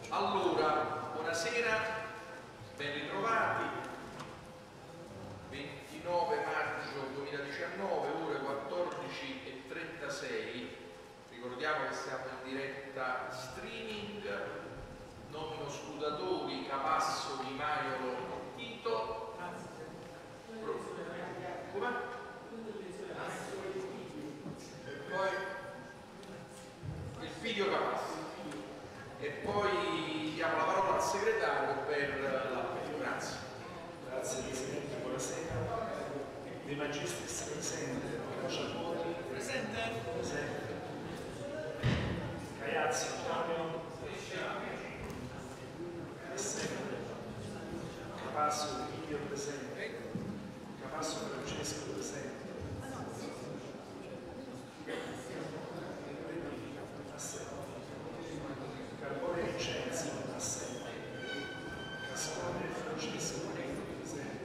Allora, buonasera, ben ritrovati. 29 maggio 2019, ore 14:36. Ricordiamo che siamo in diretta streaming. Nomino scrutatori Capasso, Di Maiolo, Tito. Come? E poi il video Capasso. E poi diamo la parola al segretario per l'appello. Grazie. Grazie Presidente, buonasera. De Magistris presente, Ciappoti presente, Caiazzi Antonio presente, Capasso Emilio presente, Capasso Francesco presente, Carbone Vincenzi assente, Cascone Francesco presente,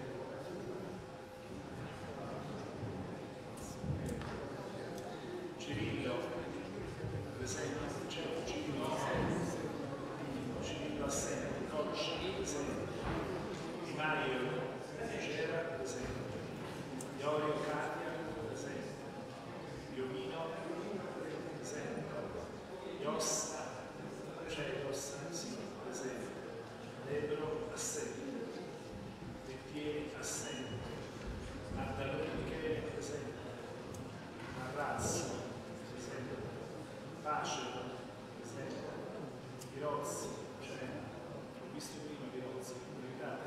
Cirillo presente, Cirillo assente, Cocci presente, Di Maio Cera presente, Iorio Cadia presente, Iovino presente, Iossa presente, Lebro assente, Vettieri assente, Maddaloni Michele presente, Marrazzi presente, Pace presente, Pirozzi ho visto prima Pirozzi, veritate?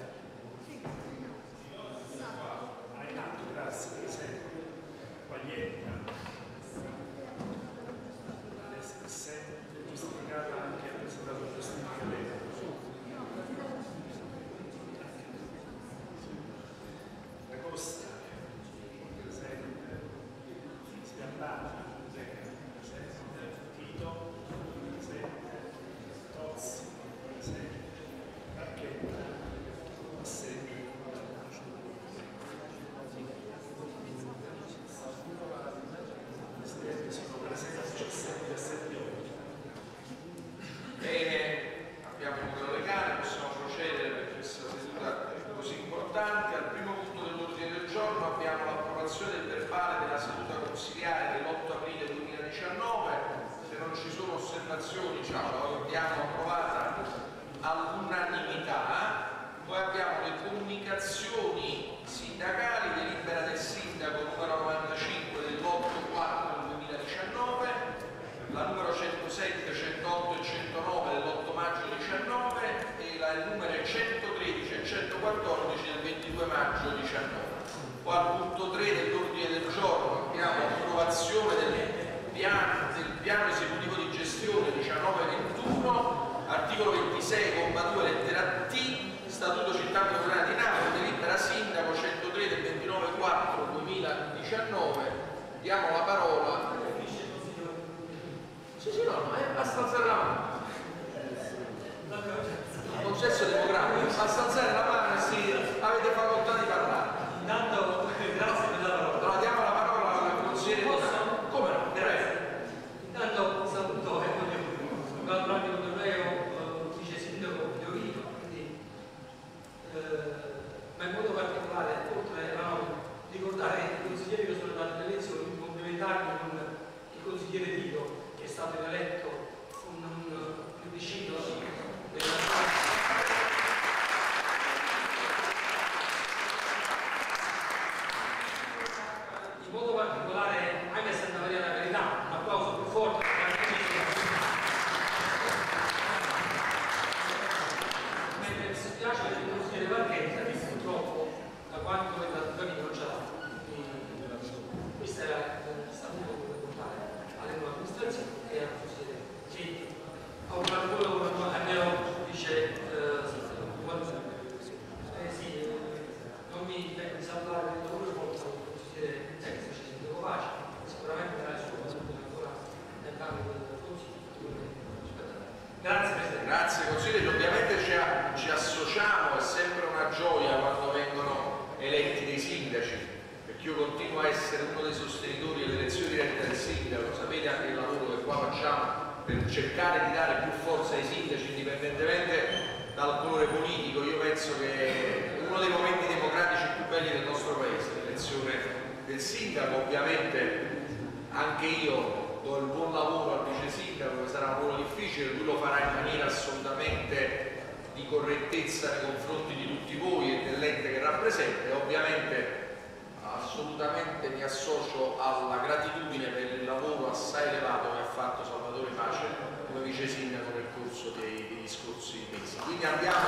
In atto, grazie, presente, Paglietta assente, giustificata anche ha presentato giustifica lei. La Costa presente, Sgambata presente, Tito presente, Tozzi presente, Marchetta assente, Presidente sono presenti 17 e 7 ore. Bene, abbiamo un numero legale, possiamo procedere per questa seduta così importante. Al primo punto dell'ordine del giorno abbiamo l'approvazione del verbale della seduta consiliare dell'8 aprile 2019. Se non ci sono osservazioni, la diamo approvata all'unanimità. Poi abbiamo le comunicazioni sindacali, delibera del sindaco numero 95 dell'8/4/2019, la numero 107, 108 e 109 dell'8 maggio 19 e la numero 113 e 114 del 22 maggio 19. Poi al punto 3 dell'ordine del giorno abbiamo l'approvazione del piano esecutivo di gestione 19-21, articolo 26,2 lettera T, Statuto Città Metropolitana di Napoli, delibera sindaco 103 del 29/4/2019. Diamo la parola. Sì, no, è abbastanza la mano. Il consesso democratico, basta alzare la mano e sì, avete facoltà di parlare. Intanto, grazie per la parola. Allora diamo la parola al consigliere. Come no? Intanto saluto e voglio naturalmente un collega vice sindaco di Orito, quindi ma in modo particolare, oltre a ricordare i consiglieri che sono andati alle elezioni, complementarmi con il consigliere Tito, che è stato eletto con un plebiscito in modo particolare anche a Santa Maria della Carità, un applauso più forte. Mentre mi dispiace per il consigliere Marchetta che purtroppo da quando è andato da non ce l'ha. Questo era il statuto che vuole portare alle nuove amministrazioni e al consigliere che ha un lavoro almeno dice non mi salutare il lavoro svolto al consigliere tecnico sindaco Pace, sicuramente sarà il suo ancora nel cambio del consiglio. Grazie Presidente. Grazie consigliere, ovviamente ci associamo, è sempre una gioia quando vengono eletti dei sindaci, perché io continuo a essere uno dei sostenitori dell'elezione diretta del sindaco, sapete anche il lavoro che qua facciamo per cercare di dare più forza ai sindaci indipendentemente dal colore politico. Io penso che uno dei momenti democratici più belli del nostro paese, l'elezione del sindaco. Ovviamente anche io do il buon lavoro al vice sindaco, che sarà un lavoro difficile, lui lo farà in maniera assolutamente di correttezza nei confronti di tutti voi e dell'ente che rappresenta, e ovviamente assolutamente mi associo alla gratitudine per il lavoro assai elevato che ha fatto Salvatore Pace come vice sindaco nel corso degli scorsi mesi. Quindi andiamo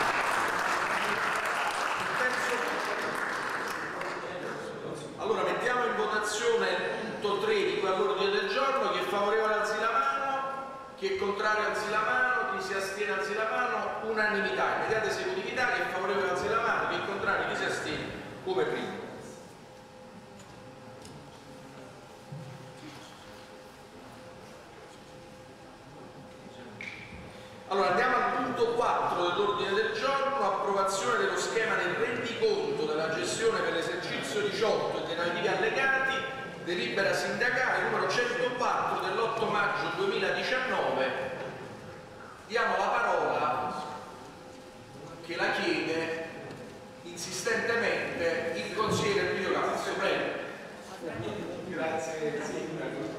allora, mettiamo in votazione il punto 3 di quell'ordine del giorno. Chi è favorevole alzi la mano, chi è contrario alzi la mano, chi si astiene alzi la mano. Unanimità, immediata esecutività. Chi è favorevole alzi la mano, chi è contrario, chi si astiene, come prima. Allora andiamo al punto 4 dell'ordine del giorno, approvazione dello schema del rendiconto della gestione per l'esercizio 18 e dei relativi allegati, delibera sindacale numero 104 dell'8 maggio 2019. Diamo la parola, che la chiede insistentemente, il consigliere Emilio Cazzo. Prego. Grazie Sindaco.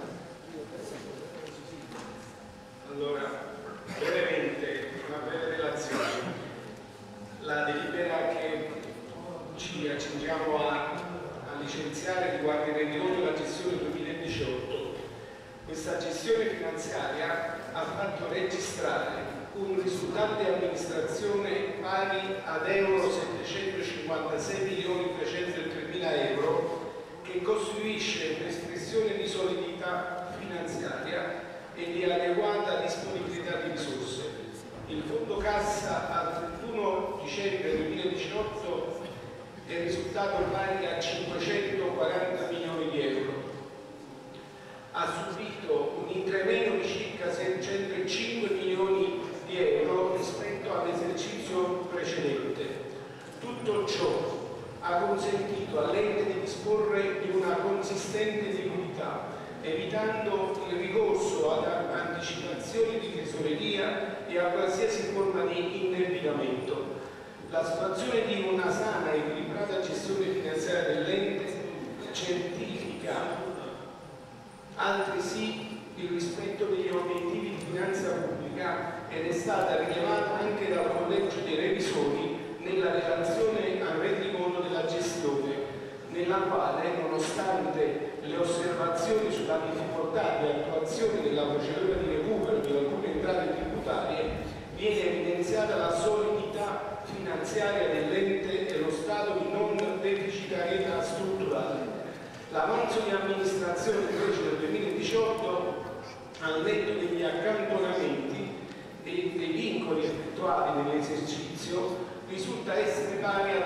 Allora, brevemente, una breve relazione. La delibera che ci accingiamo a licenziare riguarda il rendiconto della gestione 2018. Questa gestione finanziaria ha fatto registrare un risultato di amministrazione pari ad euro 756.303.000 euro, che costituisce un'espressione di solidità finanziaria e di adeguata disponibilità di risorse. Il fondo cassa al 31 dicembre 2018 è risultato pari a 540 milioni di euro. Ha subito un incremento di circa 605 milioni di euro rispetto all'esercizio precedente. Tutto ciò ha consentito all'ente di disporre di una consistente liquidità, evitando il ricorso ad anticipazioni di tesoreria e a qualsiasi forma di indebitamento. La situazione di una sana e equilibrata gestione finanziaria dell'ente certifica altresì il rispetto degli obiettivi di finanza pubblica ed è stata rilevata anche dal Collegio dei Revisori nella relazione al rendiconto della gestione, nella quale, nonostante le osservazioni sulla difficoltà di attuazione della procedura di recupero di alcune entrate tributarie, viene evidenziata la solidità finanziaria dell'ente e lo stato di non deficitarietà strutturale. L'avanzo di amministrazione invece del 2018, al netto degli accantonamenti e dei vincoli effettuati nell'esercizio, risulta essere pari a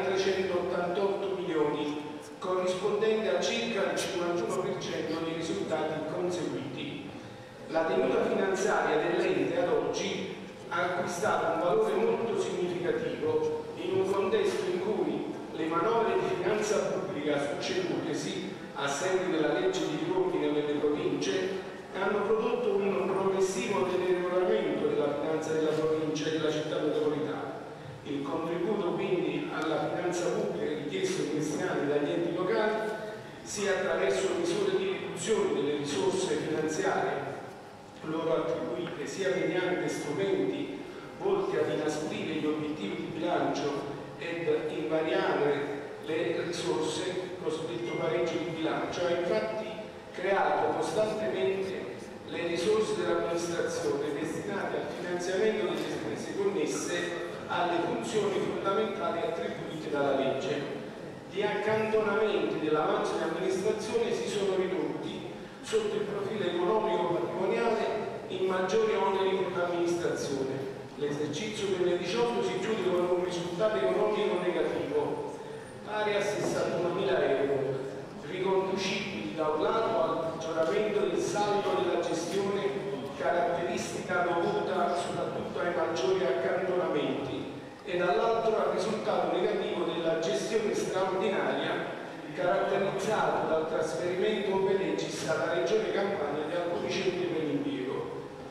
388 milioni, corrispondente a circa il 51% dei risultati conseguiti. La tenuta finanziaria dell'ente ad oggi ha acquistato un valore molto significativo in un contesto in cui le manovre di finanza pubblica succedutesi a seguito della legge di riordino delle province hanno prodotto un progressivo deterioramento della finanza della provincia e della città metropolitana. Il contributo quindi alla finanza pubblica richiesto in questi anni dagli enti locali, sia attraverso misure di riduzione delle risorse finanziarie loro attribuite, sia mediante strumenti volti ad inasprire gli obiettivi di bilancio ed invariare le risorse, cosiddetto pareggio di bilancio, ha infatti creato costantemente le risorse dell'amministrazione destinate al finanziamento delle spese connesse alle funzioni fondamentali attribuite dalla legge. Gli accantonamenti dell'avanzo di amministrazione si sono ridotti sotto il profilo economico-patrimoniale in maggiori oneri per l'amministrazione. L'esercizio 2018 si chiude con un risultato economico negativo pari a 61.000 euro, riconducibili da un lato al peggioramento del saldo della gestione, caratteristica dovuta soprattutto ai maggiori accantonamenti, e dall'altro al risultato negativo della gestione straordinaria, caratterizzato dal trasferimento open legis alla Regione Campania di alcuni centri per l'impiego.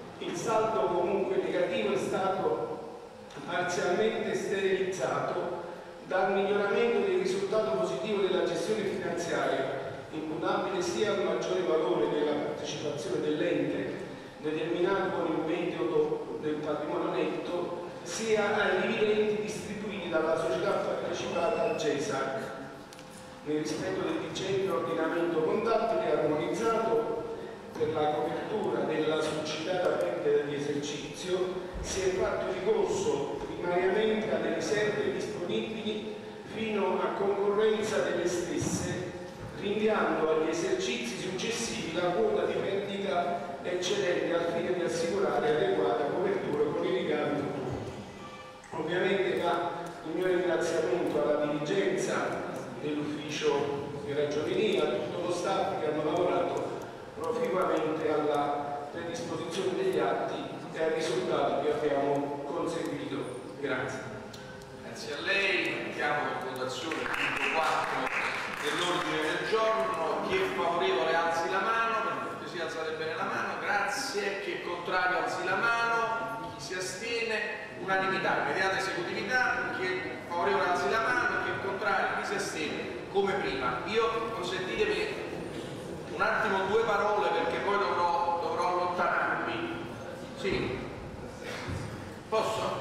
saldo comunque negativo è stato parzialmente sterilizzato dal miglioramento del risultato positivo della gestione finanziaria, imputabile sia al maggiore valore della partecipazione dell'ente determinato con il metodo del patrimonio netto, sia ai dividendi distribuiti dalla società partecipata GESAC, nel rispetto del vigente ordinamento contabile armonizzato. Per la copertura della succitata perdita di esercizio si è fatto ricorso primariamente alle riserve disponibili fino a concorrenza delle stesse, rinviando agli esercizi successivi la quota di perdita eccedente al fine di assicurare adeguata copertura con i ricavi futuri. Ovviamente va il mio ringraziamento alla dirigenza dell'ufficio di ragioneria, a tutto lo staff che hanno lavorato proficuamente alla predisposizione degli atti e al risultato che abbiamo conseguito. Grazie. Grazie a lei. Mettiamo in votazione il punto 4 dell'ordine del giorno. Chi è favorevole alzi la mano, per cortesia alzate bene la mano, grazie. Chi è contrario alzi la mano, chi si astiene, unanimità, immediata esecutività. Chi è favorevole alzi la mano, chi è contrario, chi si astiene, come prima. Io consentitemi un attimo due parole perché poi dovrò allontanarmi. Sì? Posso?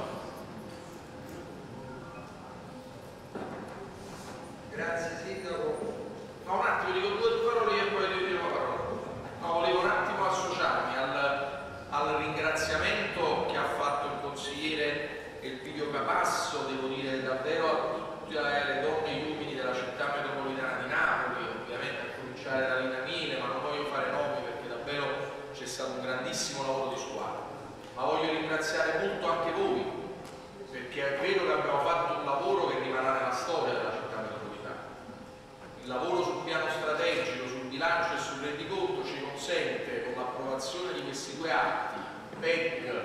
Grazie Sindaco. No, un attimo, dico due parole e poi ti dico la parola. No, volevo un attimo associarmi al ringraziamento che ha fatto il consigliere Elpidio Capasso, devo dire davvero a tutte le donne e gli uomini della città metropolitana di Napoli, ovviamente a cominciare da Lina Mile, ma non voglio fare nomi perché davvero c'è stato un grandissimo lavoro di squadra. Ma voglio ringraziare molto anche voi, perché credo che abbiamo fatto un lavoro che rimarrà nella storia della città metropolitana. Il lavoro sul piano strategico, sul bilancio e sul rendiconto ci consente, con l'approvazione di questi due atti, PEC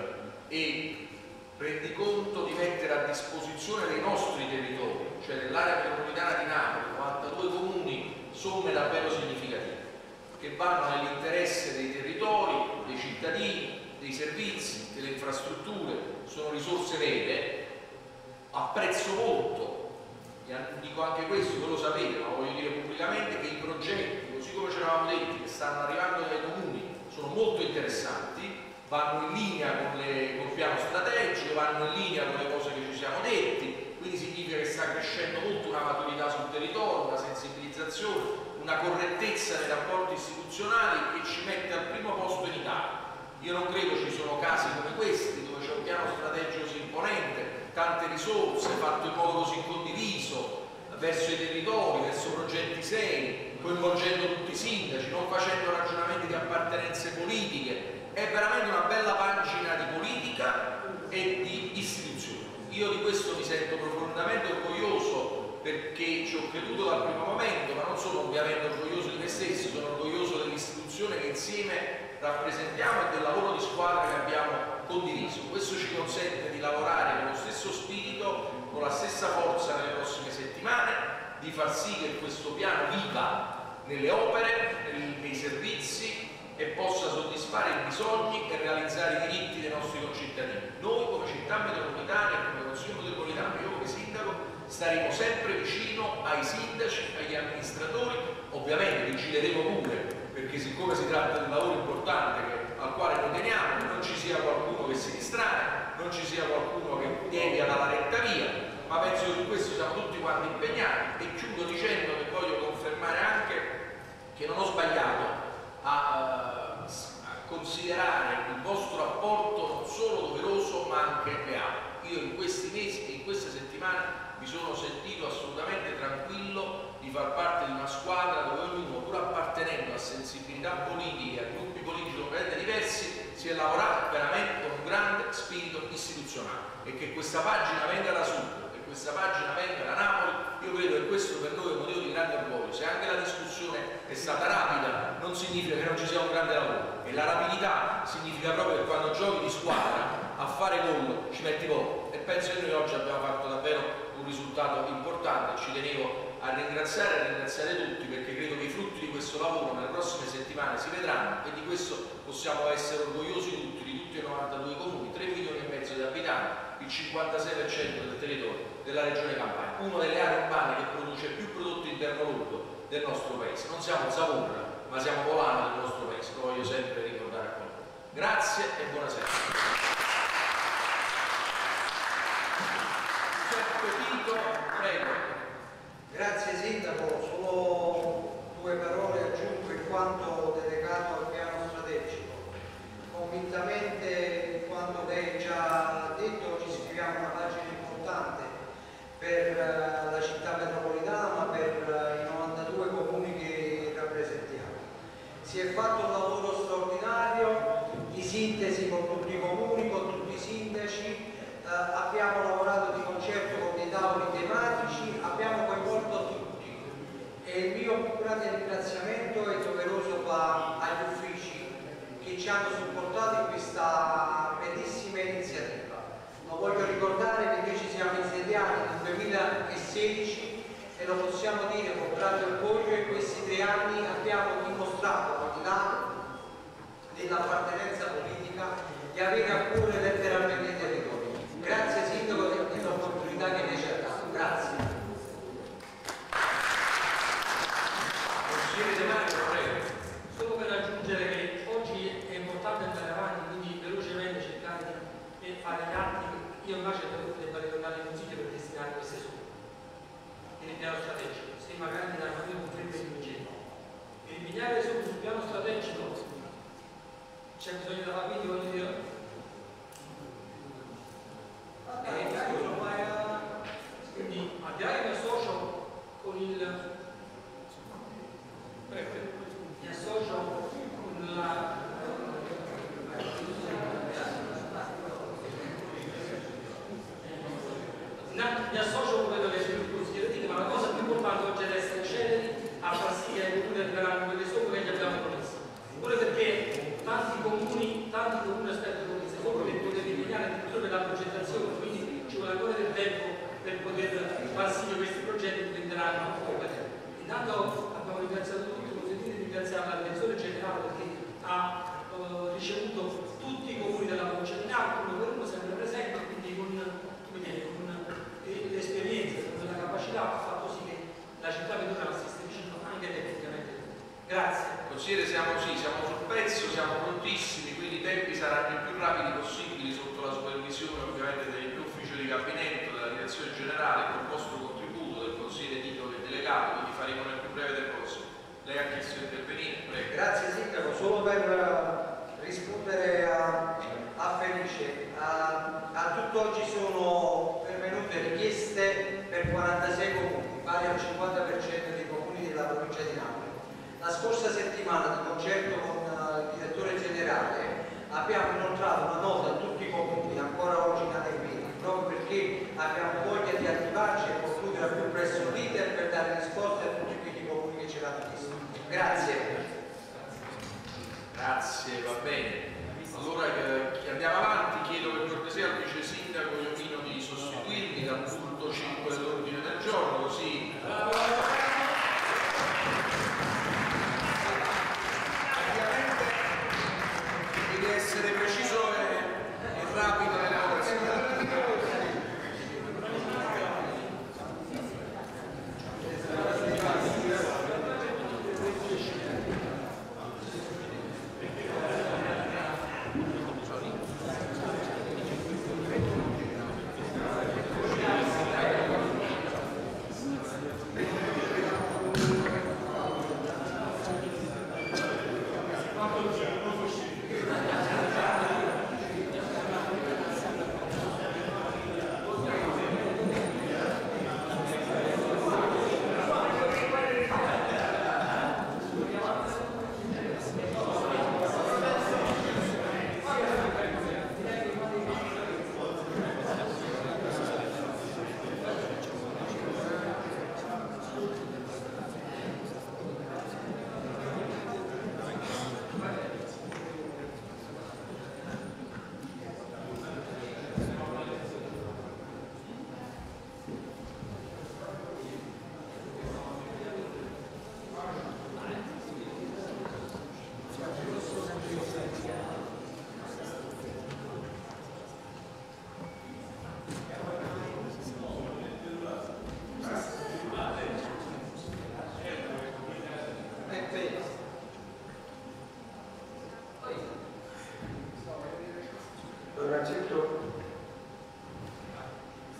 e rendiconto, di mettere a disposizione dei nostri territori, cioè dell'area metropolitana di Napoli, 92 comuni, somme davvero significative, che vanno nell'interesse dei territori, dei cittadini, dei servizi, delle infrastrutture, sono risorse vere. Apprezzo molto, e dico anche questo, voi lo sapete, ma voglio dire pubblicamente, che i progetti, così come ci eravamo detti, che stanno arrivando dai comuni, sono molto interessanti, vanno in linea con il piano strategico, vanno in linea con le cose che ci siamo detti, quindi significa che sta crescendo molto una maturità sul territorio, una sensibilizzazione, una correttezza nei rapporti istituzionali che ci mette al primo posto in Italia. Io non credo ci sono casi come questi, dove c'è un piano strategico così imponente, tante risorse, fatto in modo così condiviso, verso i territori, verso progetti seri, coinvolgendo tutti i sindaci, non facendo ragionamenti di appartenenze politiche. È veramente una bella pagina di politica e di istituzioni. Io di questo mi sento profondamente orgoglioso, perché ci ho creduto dal primo momento, ma non sono ovviamente orgoglioso di me stesso, sono orgoglioso dell'istituzione che insieme rappresentiamo e del lavoro di squadra che abbiamo condiviso. Questo ci consente di lavorare con lo stesso spirito, con la stessa forza nelle prossime settimane, di far sì che questo piano viva nelle opere, nei servizi e possa soddisfare i bisogni e realizzare i diritti dei nostri concittadini. Noi come città metropolitana e come Consiglio metropolitano, io come sindaco, staremo sempre vicino ai sindaci, agli amministratori, ovviamente vigileremo pure, perché siccome si tratta di un lavoro importante al quale noi teniamo, non ci sia qualcuno che si distrae, non ci sia qualcuno che devia dalla retta via, ma penso che su questo siamo tutti quanti impegnati. E chiudo dicendo che voglio confermare anche che non ho sbagliato a considerare il vostro apporto non solo doveroso ma anche leale. Io in questi mesi e in queste settimane mi sono sentito assolutamente tranquillo di far parte di una squadra dove ognuno, pur appartenendo a sensibilità politiche, a gruppi politici completamente diversi, si è lavorato veramente con un grande spirito istituzionale. E che questa pagina venga da Sud, che questa pagina venga da Napoli, io credo che questo per noi è un motivo di grande orgoglio. Se anche la discussione è stata rapida, non significa che non ci sia un grande lavoro, e la rapidità significa proprio che quando giochi di squadra a fare gol ci metti poco, e penso che noi oggi abbiamo fatto davvero un risultato importante. Ci tenevo a ringraziare tutti, perché credo che i frutti di questo lavoro nelle prossime settimane si vedranno, e di questo possiamo essere orgogliosi tutti, di tutti i 92 comuni, 3 milioni e mezzo di abitanti, il 56% del territorio della regione Campania, una delle aree urbane che produce più prodotto interno lordo del nostro paese. Non siamo Savona, ma siamo volano del nostro paese, lo voglio sempre ricordare a qualcuno. Grazie e buonasera. Prego. Grazie Sindaco, solo 2 parole aggiungo in quanto delegato al piano strategico. Convintamente quanto lei già ha detto ci scriviamo una pagina importante per la città metropolitana, ma per i 92 comuni che rappresentiamo. Si è fatto un lavoro straordinario di sintesi con tutti i comuni, con tutti i sindaci, abbiamo lavorato di concerto con dei tavoli tematici, abbiamo coinvolto tutti e il mio più grande ringraziamento è doveroso agli uffici che ci hanno supportato in questa bellissima iniziativa. Lo voglio ricordare perché ci siamo insediati nel 2016 e lo possiamo dire con grande orgoglio. In questi 3 anni abbiamo dimostrato, al di là dell'appartenenza politica, di avere a cuore letteralmente i territori. Grazie Sindaco dell'opportunità che lei ci ha dato. Grazie. Consigliere De Mario, prego. Solo per aggiungere che oggi è importante andare avanti, quindi velocemente cercare di fare gli atti. Io immagino che debba ritornare in consiglio per destinare queste somme. Il piano strategico, se magari mi danno un frame di ingegno. Per impegnare le somme sul piano strategico c'è bisogno della quindi voglio dire. Quindi al di là che mi associo con mi associo con la mi associo con quello che è il consigliere, ma la cosa più importante oggi è essere celeri a far sì che i comuni arriveranno quelle somme che gli abbiamo promesso. Pure perché tanti comuni aspettano queste somme per poter impegnare addirittura per la progettazione, quindi ci vuole ancora del tempo per poter far sì che questi progetti diventeranno competenti. Intanto abbiamo ringraziato tutti, consentite di ringraziare la direzione generale perché ha ricevuto tutti i comuni della provincia di Napoli, uno per uno sempre presente, quindi con l'esperienza, con la capacità ha fatto sì che la città vedrà assiste vicino anche tecnicamente. Grazie. Consigliere, siamo sul pezzo, siamo prontissimi, quindi i tempi saranno i più rapidi possibili sotto la supervisione ovviamente dell'ufficio di gabinetto, della direzione generale, con il vostro contributo del consigliere Tito che è delegato, quindi faremo nel più breve tempo possibile. Lei ha chiesto di intervenire, prego. Grazie Sindaco, solo per rispondere a Felice, a tutt'oggi sono pervenute richieste per 46 comuni, pari al 50% dei comuni della provincia di Napoli. La scorsa settimana, di concerto con il direttore generale, abbiamo inoltrato una nota a tutti i comuni ancora oggi in adempiti, proprio perché abbiamo voglia di attivarci e concludere al più presto l'iter per dare risposte a tutti quei comuni che ce l'hanno chiesto. Grazie. Grazie, va bene. Allora andiamo avanti, chiedo per cortesia al vice sindaco Iovino di sostituirmi dal punto 5 dell'ordine del giorno, così ovviamente deve essere preciso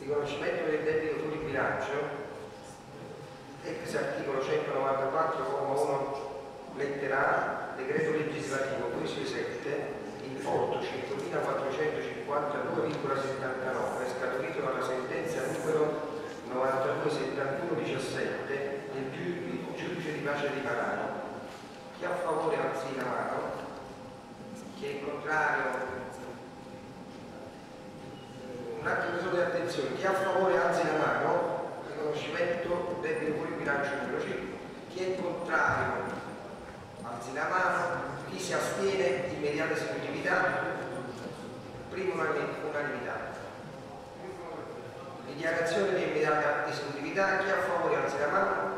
riconoscimento del debito fuori bilancio, ex articolo 194,1 lettera A, decreto legislativo 267, importo 5.452,79, scaturito dalla sentenza numero 9271/17 del giudice di pace di Parano. Chi a favore alzi la mano, chi è contrario. Un attimo solo di attenzione, chi a favore alzi la mano, riconoscimento debito fuori bilancio numero 5, chi è contrario alzi la mano, chi si astiene immediata esecutività, prima unanimità. Dichiarazione di immediata esecutività, chi a favore alzi la mano.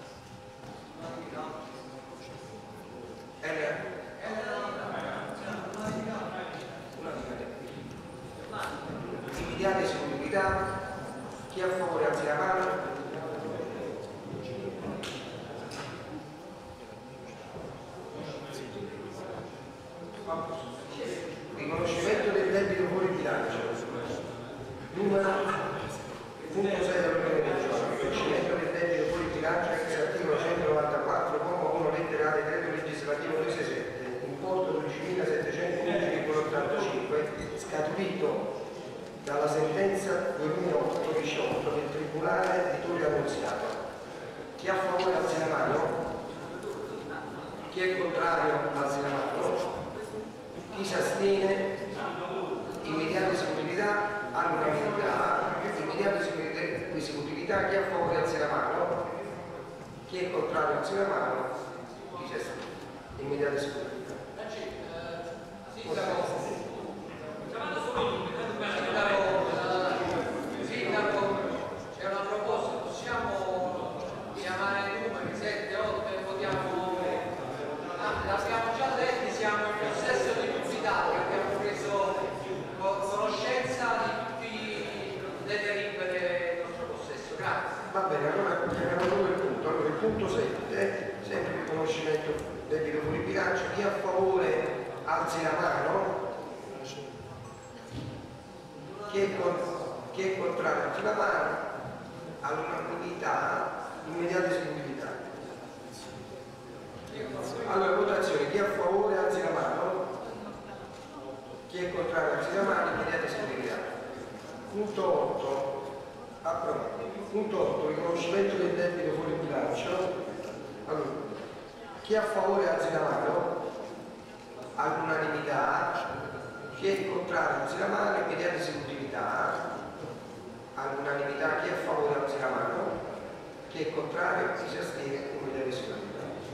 Immediata esecutività, chi a favore alzi la mano. Riconoscimento del debito fuori bilancio numero punto 6 dell'ordine del giorno. Riconoscimento del debito fuori bilancio ex articolo 194,1 lettera A decreto legislativo 267, importo 12.711,85, scaturito dalla sentenza 2008-18 del Tribunale di Torre Annunziata. Chi a favore alzi la mano, chi è contrario alzi la mano, chi si astiene immediata esecutività all'unanimità. Immediata esecutività, chi a favore alzi la mano, chi è contrario alzi la mano, chi si astiene immediata esecutività. Sindaco, c'è una proposta, possiamo chiamare i numeri 7, 8 e votiamo? L'abbiamo già detti, siamo in possesso di tutti i dati, abbiamo preso conoscenza di tutti le delibere del nostro possesso. Grazie. Va bene, allora chiamiamo solo il punto. Allora il punto 7, sempre il riconoscimento del debito fuori bilancio, chi a favore alzi la mano, chi è contrario alzi la mano, all'unanimità immediata esecutività. Allora votazione, chi a favore alzi la mano, chi è contrario alzi la mano, immediata esecutività. Punto 8, approvato. Punto 8, riconoscimento del debito fuori bilancio. Allora, chi a favore alzi la mano, all'unanimità, chi è contrario alzi la mano, immediata esecutività. All'unanimità, chi è a favore alzi la mano, chi è contrario, chi si astiene, immediata esecutività.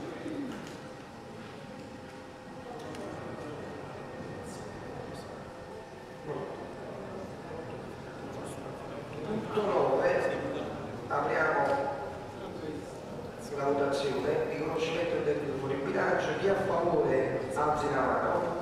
Punto 9, apriamo la votazione, riconoscimento del debito fuori bilancio, chi a favore alzi la mano,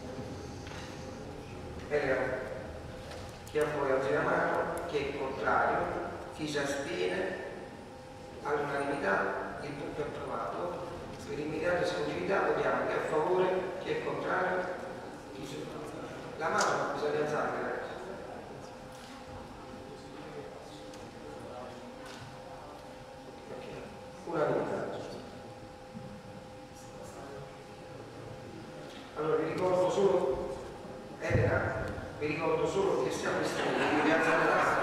chi a favore alzi la mano, chi è contrario, chi si astiene, all'unanimità, il punto è approvato. Per immediata esecutività votiamo chi è a favore, chi è contrario, chi si... La mano bisogna alzare. Unanimità. Allora vi ricordo solo, Elena, vi ricordo solo che siamo iscritti, vi alzate la mano.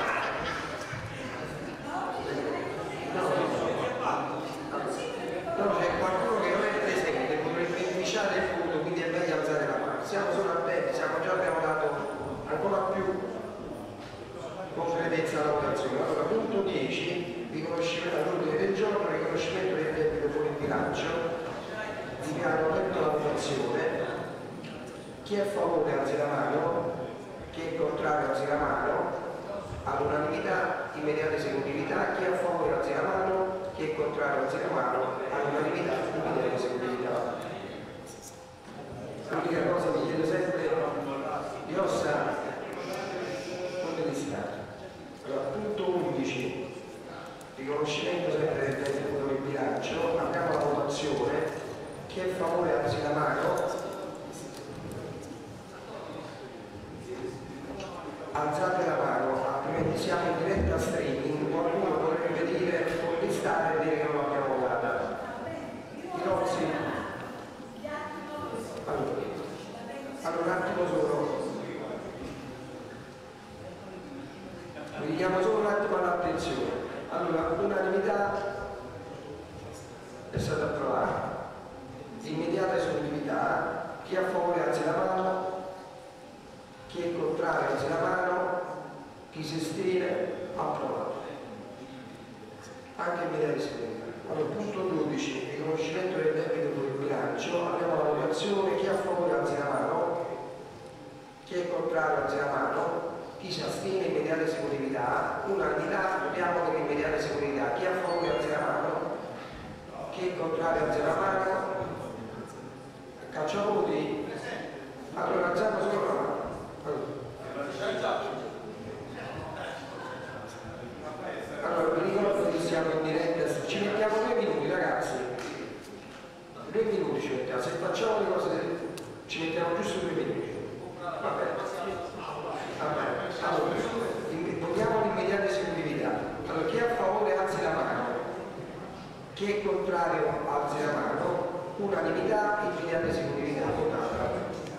No, c'è qualcuno che non è presente, potrebbe inficiare il voto, quindi è meglio alzare la mano. Siamo solo attenti, abbiamo dato ancora più concretezza alla votazione. Allora, punto 10, riconoscimento all'ordine del giorno, riconoscimento del debito fuori bilancio. Dichiaro aperta la votazione. Chi è a favore alzi la mano, chi è contrario alzi la mano, all'unanimità immediata esecutività, chi è a favore alzi la mano, chi è contrario alzi la mano, all'unanimità immediata esecutività. L'unica cosa che chiedo sempre di Ossa, non mi distrarre. Allora, punto 11, riconoscimento sempre del debito fuori bilancio, apriamo la votazione, chi è a favore alzi la mano, alzate la mano, altrimenti siamo in diretta streaming, qualcuno potrebbe dire, contestare e dire che non abbiamo guardato. Tirozzi? Allora, un attimo solo. Vi richiamo solo un attimo all'attenzione. Allora, l'unanimità è stata approvata. Immediata esecutività. Chi è a favore alzi la mano. Chi è contrario alzi la mano. Chi si astiene? Approvato. Anche immediata esecutività. Allora, punto 12. Riconoscimento del debito per il bilancio. Abbiamo la votazione. Chi è a favore alzi la mano. Chi è contrario alzi la mano. Chi si astiene? Immediata esecutività. Unanimità. Votiamo per immediata esecutività. Chi è a favore alzi la mano. Chi è contrario alzi la mano. Cacciavoti? Allora alziamo solo la mano. Allora vi ricordo che siamo in diretta, ci mettiamo 2 minuti ragazzi, 2 minuti ci mettiamo, se facciamo le cose ci mettiamo giusto 2 minuti. Vabbè. Allora, votiamo l'immediata esecutività. Allora chi è a favore alzi la mano, chi è contrario alzi la mano. Unanimità, immediata esecutività votata.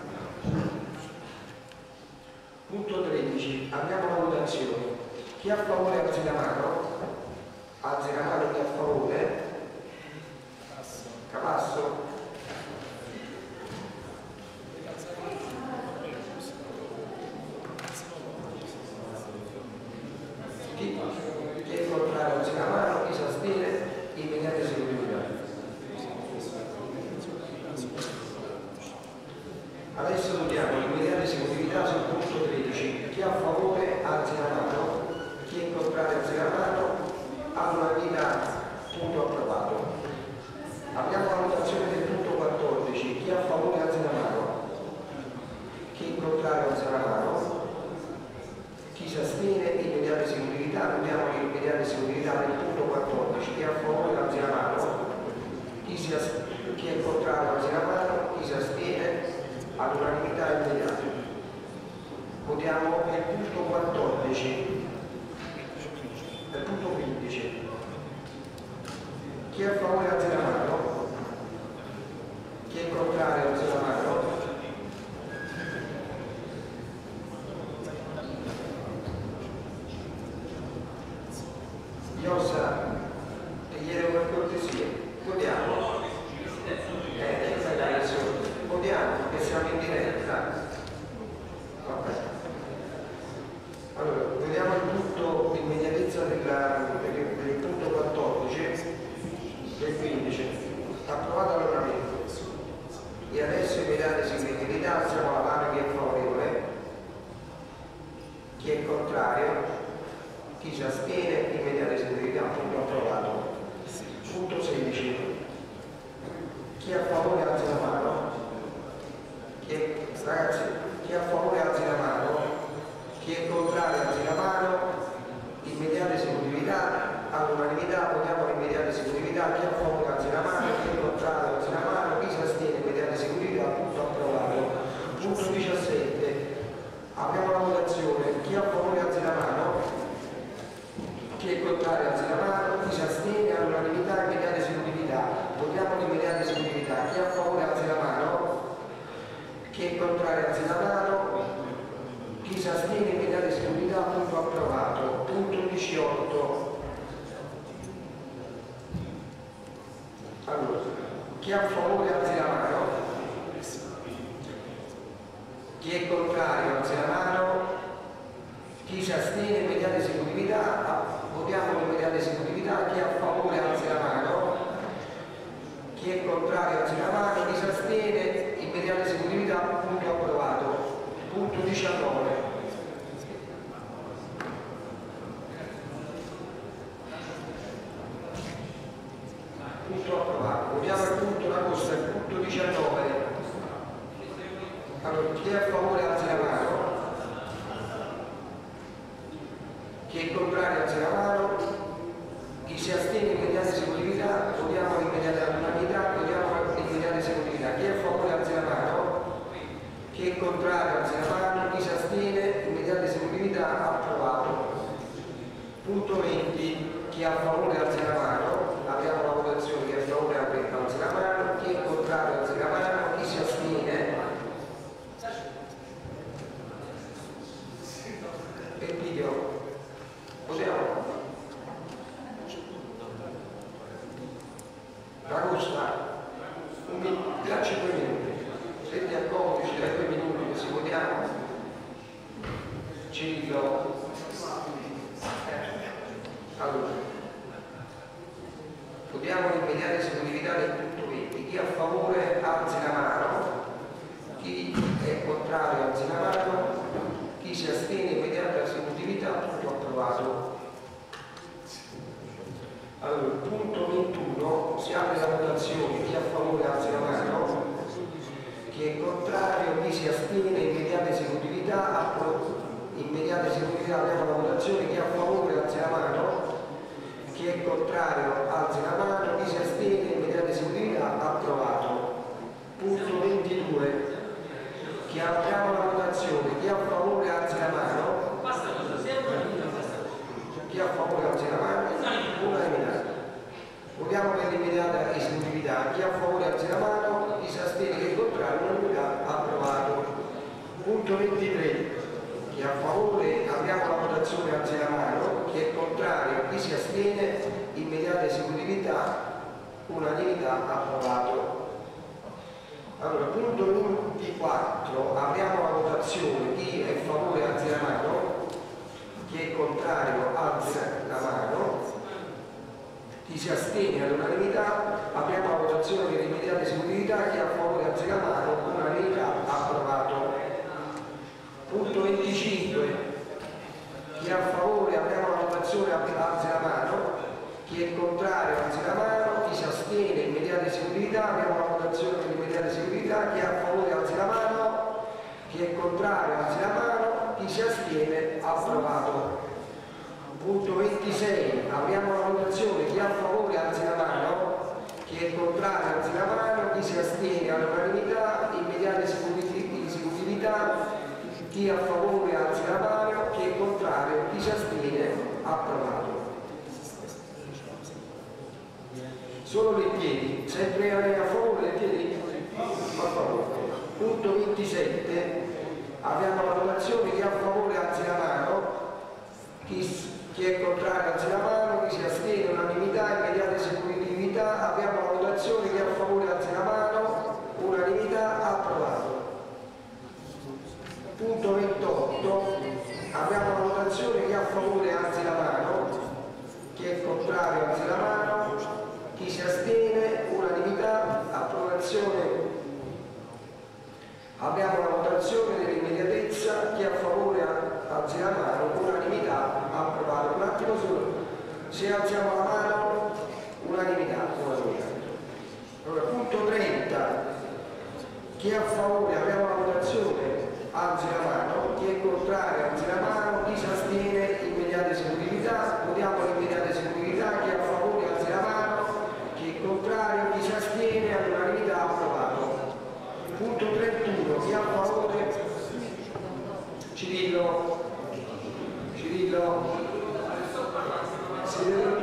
Punto 13. Abbiamo la votazione. Chi è a favore alzi la mano. Alzi la mano chi è a favore. Capasso. Chi è contrario alzi la mano. Chi si astiene, immediata esecutività. Adesso votiamo l'immediata esecutività sul punto 13. Chi è a favore alzi la mano, chi è contrario alzi la mano, all'unanimità, punto approvato. Abbiamo la votazione del punto 14. Chi è a favore alzi la mano, chi è contrario alzi la mano, chi si astiene, immediata esecutività. Votiamo l'immediata esecutività del punto 14. Chi è a favore alzi la mano, chi è contrario alzi la mano, chi si astiene, all'unanimità immediata. Votiamo il punto 14, il punto 15. Chi è a favore alzi la mano, chi è contrario alzi la mano, Iosa, ti chiedo per cortesia, votiamo. Votiamo che siamo in diretta. Vabbè. Allora, vediamo il punto di immediatezza del punto 14 del 15. Approvato all'ordinamento. E adesso immediata esecutività, alziamo la mano chi è favorevole, chi è contrario, chi si astiene, immediata esecutività, punto approvato. Punto 16. Chi è a favore alzi la mano. Ragazzi, chi è a favore alzi la mano, chi è contrario alzi la mano, immediata esecutività, all'unanimità. Votiamo l'immediata esecutività. Chi è a favore alzi la mano, chi è contrario alzi la mano, chi si astiene, immediata esecutività, punto approvato. Punto 17. Abbiamo la votazione. Chi è a favore alzi la mano, chi è contrario alzi la mano, chi si astiene, all'unanimità, immediata esecutività. Votiamo l'immediata esecutività. Chi è a favore alzi la mano, chi è contrario alzi la mano, chi si astiene, immediata esecutività, punto approvato. Punto 18. Allora, chi è a favore alzi la mano, chi è contrario alzi la mano, chi si astiene, immediata esecutività. Votiamo l'immediata esecutività. Chi è a favore alzi la mano, chi è contrario alzi la mano, chi si astiene, immediata esecutività, punto approvato. Punto 19. Punto approvato. Votiamo il punto d'agosto, il punto 19. Allora, chi è a favore alzi la mano, chi è contrario alzi la mano, chi si astiene, immediata esecutività. Votiamo l'immediata unanimità. Votiamo l'immediata esecutività. Chi è a favore alzi la mano, chi è contrario alzi la mano, chi si astiene, immediata esecutività, approvato. Chi è a favore alzi la mano. Apriamo la votazione. Chi è a favore alzi la mano. Chi è contrario alzi la mano. Chi si astiene. E il video. Votiamo. Ragusta. Da 5 minuti. Se ti accomodi ci dai 2 minuti così votiamo. Cirillo. Allora, votiamo l'immediata esecutività del punto 20. Chi è a favore alzi la mano, chi è contrario alzi la mano, chi si astiene immediata esecutività, tutto approvato. Allora, punto 21, si apre la votazione, chi è a favore alzi la mano, chi è contrario, chi si astiene immediata esecutività, approvato. Immediata esecutività, apriamo la votazione, chi è a favore alzi la mano, chi è contrario alzi la mano, chi si astiene immediata esecutività, approvato. Punto 22, chi apriamo la votazione, chi è a favore alzi la mano, chi è a favore alzi la mano, unanimità. Votiamo per l'immediata esecutività, chi è a favore alzi la mano, chi si astiene, chi è contrario, unanimità, approvato. Punto 23, chi è a favore, apriamo la votazione, alzi la mano, chi è contrario, chi si astiene, immediata esecutività, unanimità, approvato. Allora, punto 24, apriamo la votazione, chi è a favore, alzi la mano, chi è contrario, alzi la mano, chi si astiene all'unanimità, apriamo la votazione per l'immediata esecutività, chi è a favore, alzi la mano, unanimità, approvato. Punto 25, chi è a favore, apriamo la votazione, alzi la mano, chi è contrario alzi la mano, chi si astiene immediata esecutività, apriamo la votazione per l'immediata esecutività, chi è a favore alzi la mano, chi è contrario alzi la mano, chi si astiene, approvato. Punto 26, apriamo la votazione, chi è a favore alzi la mano, chi è contrario alzi la mano, chi si astiene all'unanimità, immediata esecutività, chi è a favore alzi la mano, chi è contrario, chi si astiene, approvato. Solo le piedi, sempre a favore le piedi? A favore. Punto 27, abbiamo la votazione, chi è a favore alzi la mano, chi è contrario alzi la mano, chi si astiene, unanimità, immediata esecutività, abbiamo la votazione, chi è a favore alzi la mano, unanimità, approvato. Punto 28, abbiamo la votazione, chi è a favore alzi la mano, chi è contrario alzi la mano, chi si astiene, unanimità, approvazione. Abbiamo la votazione dell'immediatezza, chi è a favore alzi la mano, unanimità, approvato. Un attimo solo, se alziamo la mano, unanimità. Allora, punto 30, chi è a favore, abbiamo la votazione, alzi la mano, chi è contrario alzi la mano, chi si astiene immediata esecutività, votiamo l'immediata esecutività, chi è a favore alzi la mano, chi è contrario, chi si astiene, all'unanimità, approvato. Punto 31, chi è a favore, Cirillo, si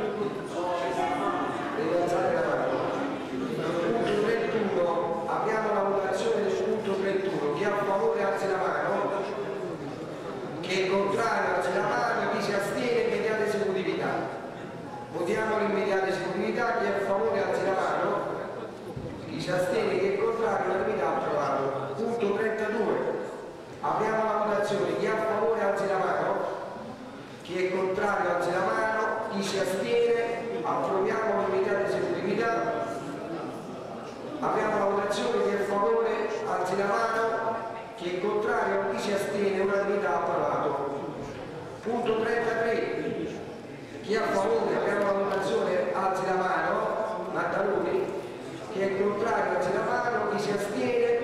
deve alzare la mano. Punto 31, apriamo la votazione del punto 31, chi è a favore alzi la mano, chi è contrario alzi la mano, chi si astiene immediata esecutività. Votiamo l'immediata esecutività, chi è a favore alzi la mano, chi si astiene, chi è contrario, unanimità, approvato. Punto 32, apriamo la votazione, chi è a favore alzi la mano, chi è contrario alzi la mano, chi si astiene, approviamo l'immediata esecutività. Apriamo la votazione, chi è a favore alzi la mano, chi è contrario, chi si astiene, unanimità, approvato. Punto 33, chi è a favore, apriamo la votazione, alzi la mano, Maddaloni, chi è contrario alzi la mano, chi si astiene.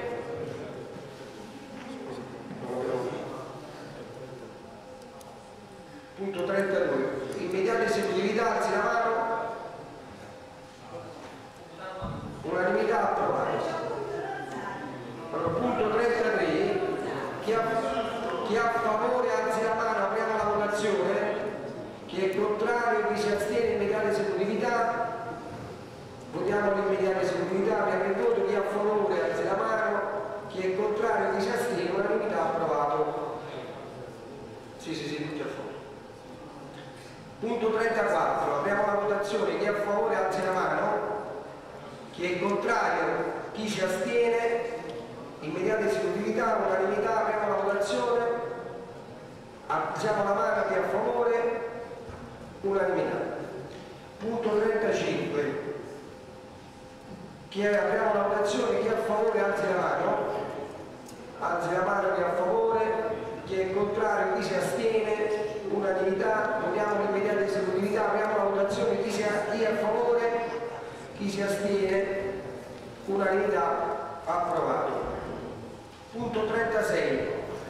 Punto 32, immediata esecutività, alzi la mano, unanimità, approvato. Allora, punto 33, chi ha a favore alzi la mano, apriamo la votazione, chi è contrario, chi si astiene Punto 34, apriamo la votazione, chi è a favore alzi la mano, chi è contrario, chi si astiene, immediata esecutività, unanimità, apriamo la votazione, alziamo la mano, chi è a favore, unanimità. Punto 35, apriamo la votazione, chi è a favore alzi la mano, chi è a favore, chi è contrario, chi si astiene, unanimità, votiamo l'immediata esecutività, apriamo la votazione, chi è a favore, chi si astiene, unanimità, approvato. Punto 36,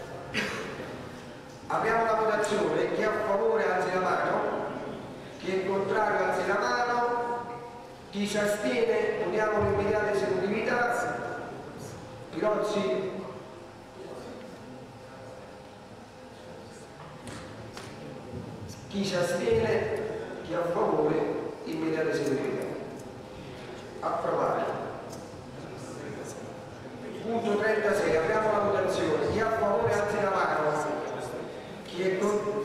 apriamo la votazione, chi è a favore alzi la mano, chi è contrario alzi la mano, chi si astiene, votiamo l'immediata esecutività, Pirozzi. Chi si astiene, chi è a favore, immediata esecutività. Approvato. Punto 36, apriamo la votazione. Chi è a favore alzi la mano. Chi è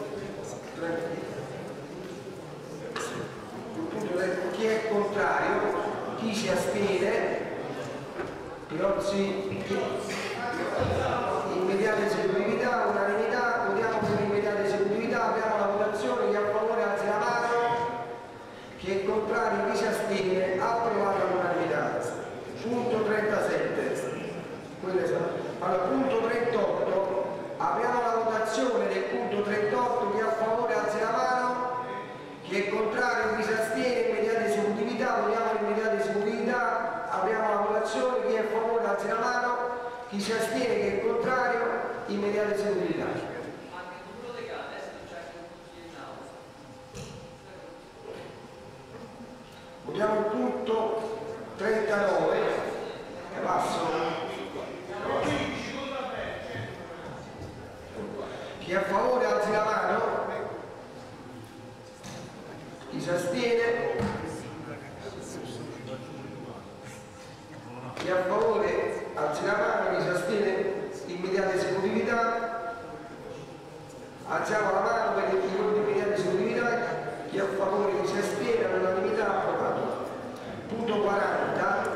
contrario, chi si astiene, Pirozzi, immediata esecutività, unanimità, votiamo per l'immediata esecutività, apriamo la votazione, chi è a favore alzi la mano, chi è contrario, chi si astiene, approvato all'unanimità. Punto 37, allora punto 38, apriamo la votazione del punto 38, chi è a favore alzi la mano, chi è contrario, chi si astiene, immediata esecutività, votiamo l'immediata esecutività, apriamo la votazione, chi è a favore alzi la mano, chi si astiene, chi è contrario, immediata esecutività. Votiamo il punto 39, passo. Chi è a favore alzi la mano, chi si astiene, chi è a favore alzi la mano, chi si astiene, immediata esecutività, alziamo la mano per l'immediata esecutività, chi è a favore, chi si astiene, all'unanimità, approvato. Punto 40,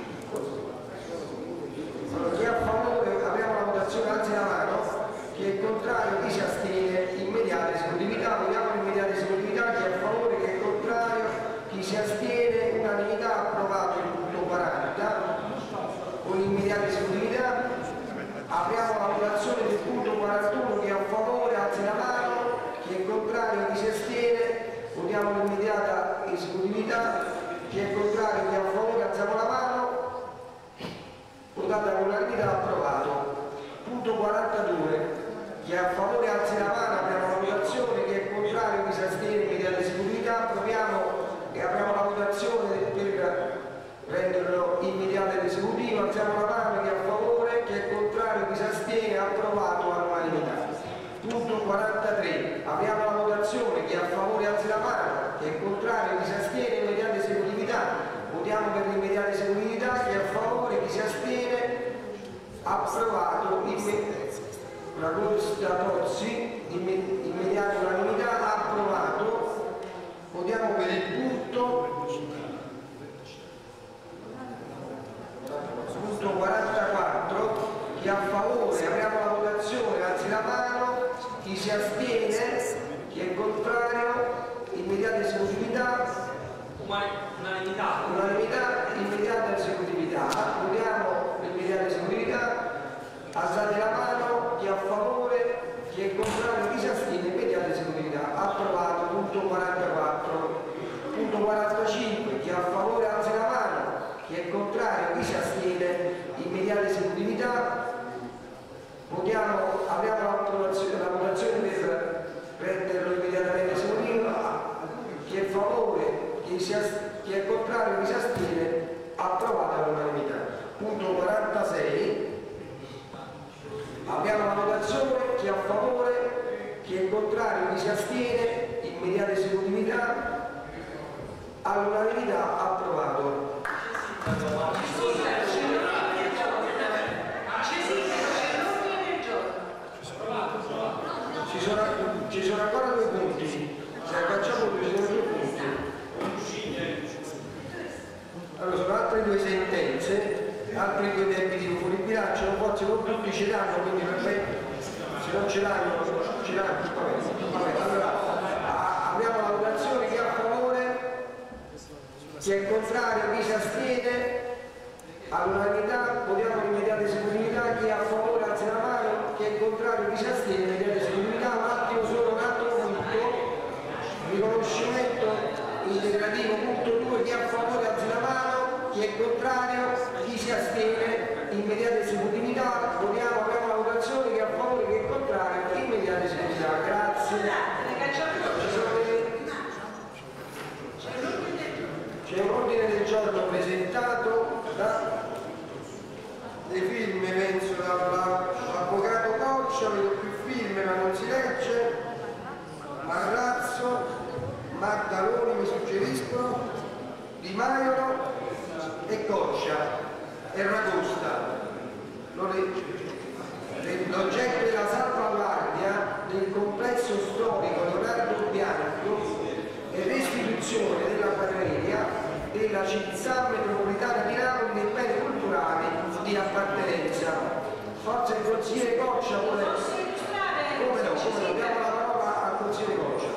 allora, chi è a favore, apriamo la votazione, alzi la mano, chi è contrario, chi si astiene, immediata esecutività, votiamo l'immediata esecutività, chi è a favore, chi è contrario, chi si astiene, unanimità, approvato il punto 40, con l'immediata esecutività, apriamo la votazione del punto 41, chi è a favore, alzi la mano, chi è contrario, chi si astiene, votiamo l'immediata esecutività, chi è contrario, chi è a favore, alziamo la mano, votata all'unanimità, approvato. Punto 42, chi è a favore alzi la mano, apriamo la votazione, chi è contrario, chi si astiene, immediata esecutività, approviamo e apriamo la votazione per renderlo immediata ed esecutiva, alziamo la mano, chi è a favore, chi è contrario, chi si astiene, approvato all'unanimità. Punto 43, apriamo la votazione, chi è a favore alzi la mano, chi è contrario, chi si astiene, immediata esecutività, votiamo per l'immediata esecutività, chi è a favore, chi si astiene, approvato, la Costa Tozzi, immediata unanimità, approvato. Votiamo per il punto 44, chi è a favore, apriamo la votazione, alzi la mano, chi si astiene, chi è contrario, immediata esecutività, unanimità, immediata esecutività, votiamo l'immediata esecutività, alzate la mano, chi è a favore, chi è contrario, chi si astiene, immediata esecutività, approvato. Punto 44, punto 45, chi è a favore alza la mano, chi è contrario, chi si astiene, immediata esecutività, votiamo, apriamo la votazione per renderlo immediatamente esecutivo, chi è a favore, chi è contrario, chi si astiene, approvata all'unanimità. Punto 46, apriamo la votazione, chi è a favore, chi è contrario, chi si astiene, immediata esecutività, all'unanimità, approvato. Ci sono ancora due punti, se facciamo ce l'hanno, vabbè, allora apriamo la votazione. Chi è a favore, chi è contrario, chi si astiene, all'unanimità votiamo l'immediata esecutività. Chi è a favore alza la mano, chi è contrario, chi si astiene, immediata esecutività. Un attimo solo, un attimo punto, riconoscimento integrativo punto 2, chi è a favore alza la mano, chi è contrario, chi si astiene, immediata esecutività. Votiamo, apriamo la votazione. Chi è a favore, chi è contrario, immediata esecutività. Grazie. C'è un ordine del giorno presentato dei firme, penso dall'avvocato Coccia, vedo più firme ma non si legge, Marrazzo, Maddaloni mi suggeriscono, Di Maiolo e Coccia e Ragosta. L'oggetto della salvaguardia del complesso storico Leonardo Bianco e restituzione della Bancaria della città metropolitana di Napoli dei beni culturali di appartenenza. Forse il consigliere Coccia vuole... Come no, diamo la parola al consigliere Coccia.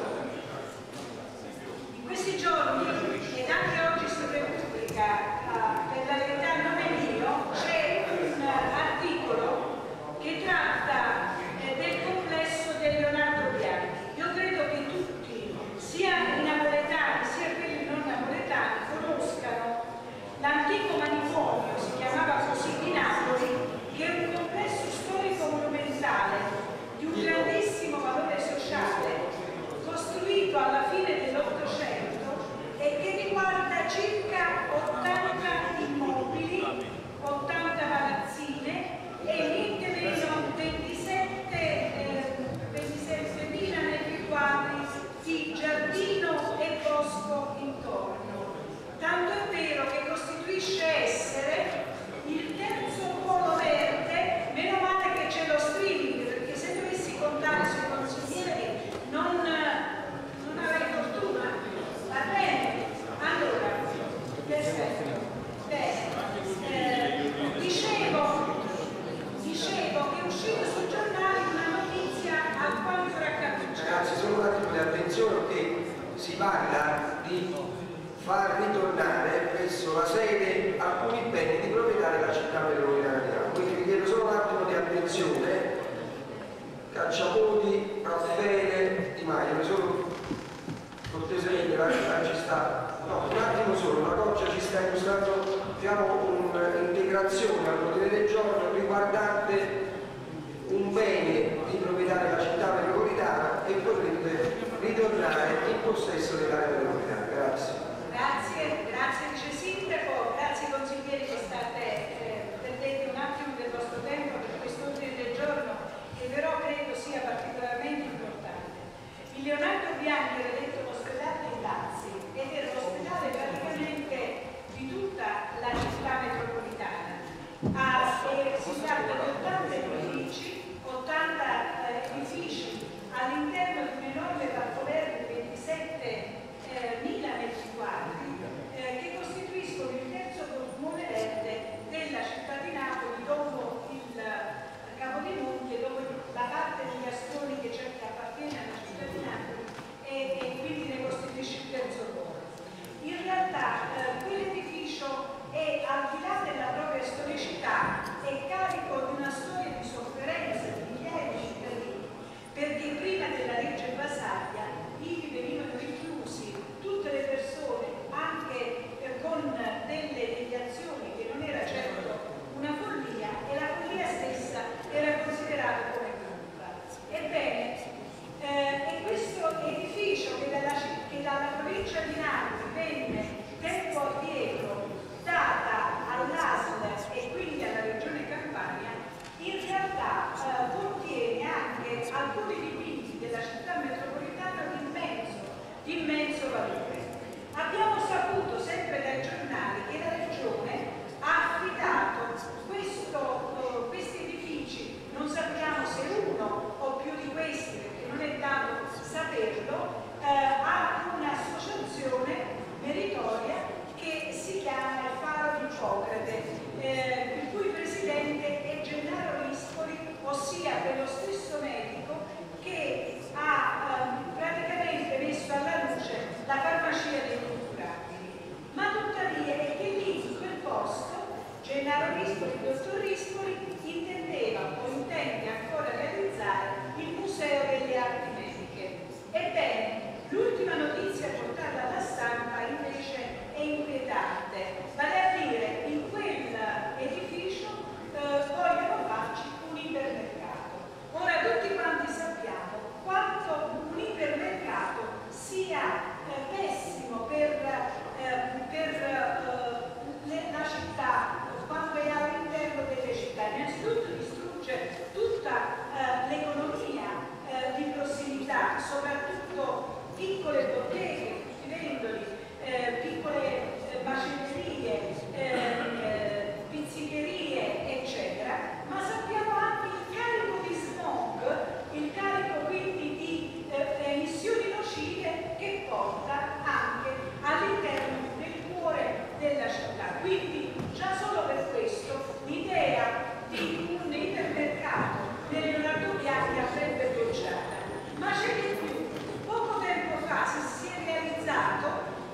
In questi giorni, ed anche oggi su Repubblica, per la verità non è mio, c'è un articolo che tratta del complesso del Leonardo Bianchi. Io credo che tutti, sia i napoletani sia quelli non napoletani, conoscano l'antico manicomio, si chiamava così, di Napoli, che è un complesso storico monumentale di un grandissimo valore sociale, costruito alla fine dell'Ottocento e che riguarda circa 80 immobili, 80 palazzine e niente meno 27.000 metri quadri di giardino e bosco intorno. Tanto è vero che costituisce essere il terzo polo verde. Meno male che c'è lo streaming, perché se dovessi contare sui consiglieri non avrei fortuna. Va bene? Allora, perfetto. Dicevo che è uscita sui giornali una notizia alquanto raccapricciante. Ragazzi, solo un attimo di attenzione perché si parla di far ritornare presso la sede alcuni beni di proprietà della città metropolitana di Napoli. Quindi vi chiedo solo un attimo di attenzione. Cacciapoti, Raffaele, Di Maio, solo cortesemente, ci sta. No, un attimo solo, la Coccia ci sta illustrando, abbiamo un'integrazione all'ordine del giorno riguardante un bene di proprietà della città metropolitana e potrebbe ritornare in possesso dell'area metropolitana. Grazie. Grazie Vice Sindaco, grazie consiglieri che state perdendo un attimo del vostro tempo per questo ordine del giorno che però credo sia particolarmente importante. Il Leonardo Bianchi era detto l'ospedale dei Lazzi ed era l'ospedale praticamente di tutta la città metropolitana. Si tratta di 80 edifici all'interno di un enorme parco verde di 27.000 metri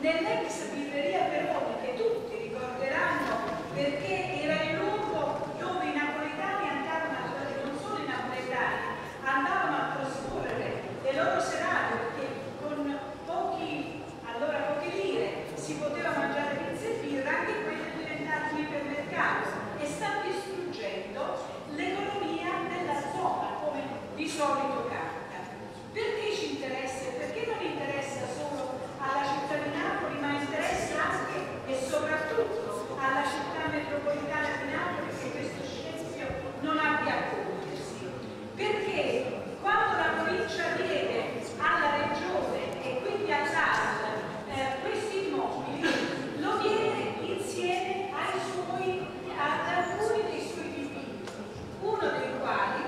nell'ex birreria Peroni, che tutti ricorderanno perché era il luogo dove i napoletani andavano, non solo i napoletani, andavano a trascorrere le loro serate, perché con poche lire si poteva mangiare pizza e birra, anche quello è diventato un ipermercato e sta distruggendo l'economia della zona, come di solito capita. Perché ci interessa? Perché non interessa solo alla città di Napoli, ma interessa anche e soprattutto alla città metropolitana di Napoli, che questo scempio non abbia a compiersi. Perché quando la provincia diede alla regione e quindi all'ASL questi immobili, lo diede insieme ad alcuni dei suoi dipinti, uno dei quali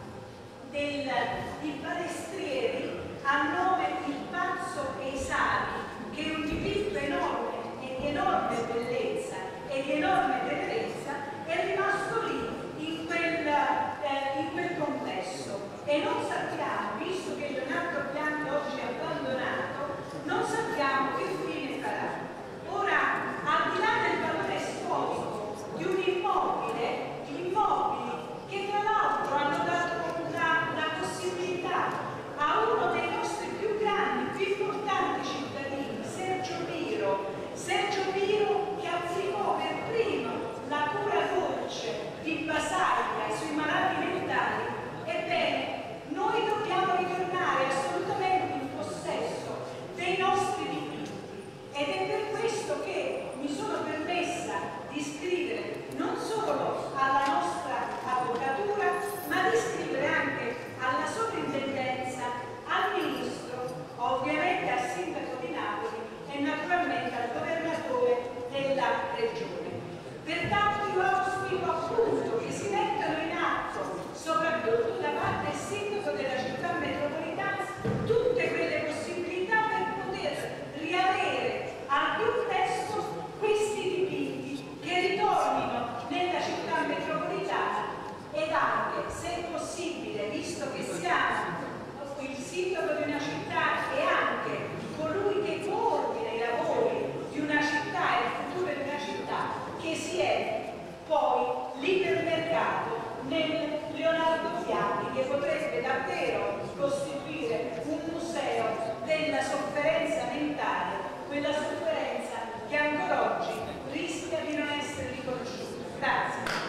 di Balestrieri a nome Il Pazzo e i Sali, che è un dipinto enorme e di enorme bellezza e di enorme tenerezza, è rimasto lì in quel complesso. E non sappiamo, visto che Leonardo Bianchi oggi è abbandonato, non sappiamo che fine farà. Ora, al di là del valore storico di un immobile, gli immobili che tra l'altro hanno dato la possibilità a uno dei nostri più grandi, più importanti cittadini, Sergio Miro, che applicò per primo la cura dolce di Basaglia sui malati mentali. Ebbene, noi dobbiamo ritornare assolutamente in possesso dei nostri diritti, ed è per questo che mi sono permessa di scrivere non solo alla nostra avvocatura, ma di scrivere anche alla sovrintendenza, al ministro, ovviamente al sindaco di Napoli e naturalmente al governatore della regione. Pertanto io auspico appunto che si mettano in atto, soprattutto da parte del sindaco della città metropolitana, tutte quelle possibilità per poter riavere al più presto questi dipinti, che ritornino nella città metropolitana, ed anche, se possibile, visto che siamo il sindaco di una città e anche colui che coordina i lavori di una città e il futuro di una città, che si è poi l'ipermercato nel Leonardo Bianchi, che potrebbe davvero costituire un museo della sofferenza mentale, quella sofferenza che ancora oggi rischia di non essere riconosciuta. Grazie.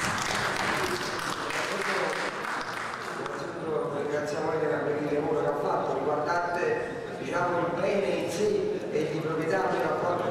Ringraziamo anche per il lavoro che ha fatto riguardante, diciamo, il bene in sé e di proprietà per rapporto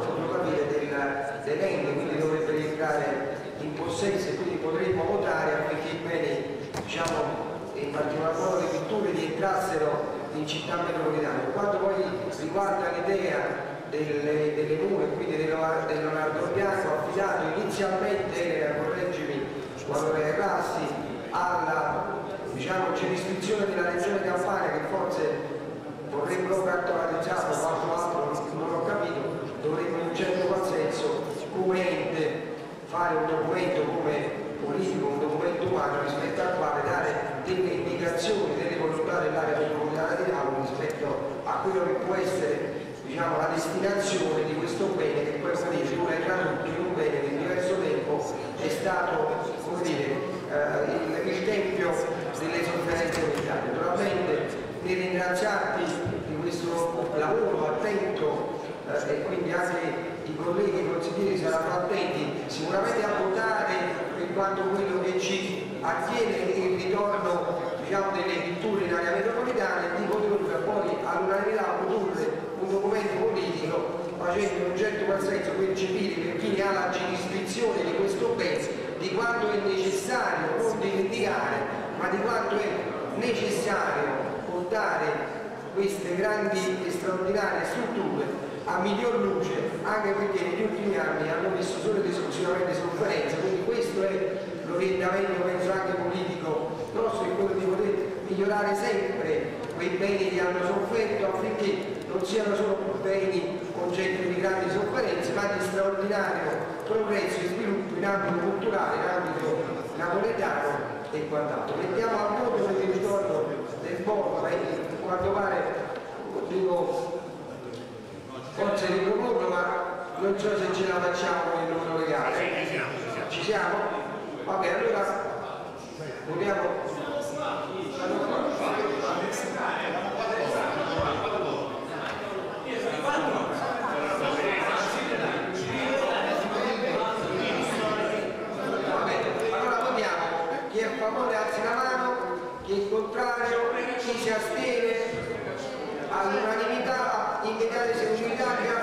dell'ente, quindi dovrebbe rientrare in possesso, e quindi potremmo votare affinché i beni, diciamo, in particolar modo le pitture, rientrassero in città metropolitana. Quanto poi riguarda l'idea delle mura, quindi del Leonardo Bianco, affidato inizialmente, correggimi quando errassi, alla, diciamo, giurisdizione della regione Campania, che forse vorrebbero cartolarizzarlo, qualcun altro non ho capito, dovremmo in un certo qual senso come ente fare un documento come politico, un documento umano, rispetto al quale dare delle indicazioni, delle volontà dell'area metropolitana di Napoli rispetto a quello che può essere, diciamo, la destinazione di questo bene, che poi, come dice, non è tradotto in un bene che in diverso tempo è stato, come dire, il tempio delle sofferenze mentali. Naturalmente, nel ringraziarti di questo lavoro attento, e quindi anche i colleghi consiglieri saranno attenti sicuramente a votare per quanto quello che ci attiene il ritorno, diciamo, delle pitture in area metropolitana, e di poter poi all'unanimità produrre un documento politico facendo in un certo qual senso percepire per chi ne ha la giurisdizione di questo bene di quanto è necessario non dimenticare, ma di quanto è necessario portare queste grandi e straordinarie strutture a miglior luce, anche perché negli ultimi anni hanno visto solo ed esclusivamente sofferenza. Quindi questo è l'orientamento, penso, anche politico nostro, è quello di poter migliorare sempre quei beni che hanno sofferto, affinché non siano solo beni oggetto di grandi sofferenze, ma di straordinario progresso e sviluppo in ambito culturale, in ambito napoletano e quant'altro. Mettiamo a voto per il ritorno del voto, quanto pare, dico, forse riproporre Non so se ce la facciamo con il numero legale. Ci siamo? Vabbè, allora vogliamo. Chi è a favore alzi la mano, chi è in contrario, chi si astiene, all'unanimità, immediata esecutività.